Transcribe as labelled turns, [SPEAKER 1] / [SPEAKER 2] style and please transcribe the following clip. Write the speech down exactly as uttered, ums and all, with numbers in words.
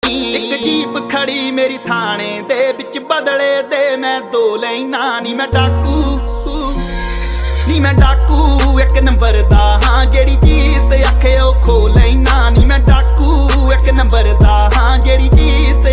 [SPEAKER 1] एक जीप खड़ी मेरी थाने दे बिच बदले दे मैं दो लैना नी मैं डाकू नी मैं डाकू एक नंबर दा हाँ जेड़ी चीज ते आखे ओ खो लैना नी मैं डाकू एक नंबर दा हाँ जेड़ी चीज